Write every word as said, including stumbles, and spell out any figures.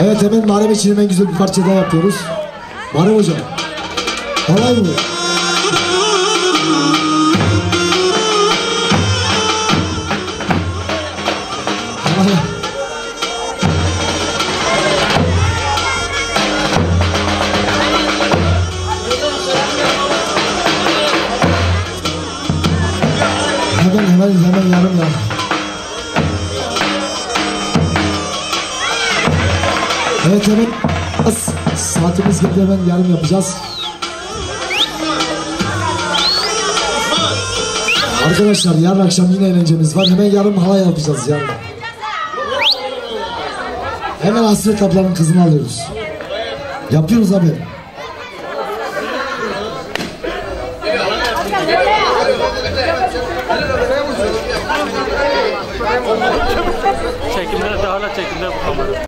Evet, hemen Muharrem için hemen güzel bir parça daha yapıyoruz. Muharrem hocam. Kolay mı? Hemen hemen hemen yarım ya. Evet, hemen saatimiz geldi, hemen yarım yapacağız. Arkadaşlar yarın akşam yine eğlencemiz var. Hemen yarım halay yapacağız yarın. Hemen Hasret ablanın kızını alıyoruz. Yapıyoruz abi. Çekimler daha da çekimler bu kamera.